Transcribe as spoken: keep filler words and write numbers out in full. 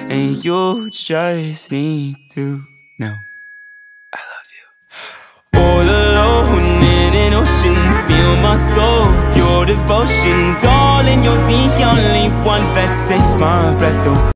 and you just need to know I love you. All alone in an ocean, feel my soul, pure devotion. Darling, you're the only one that takes my breath away.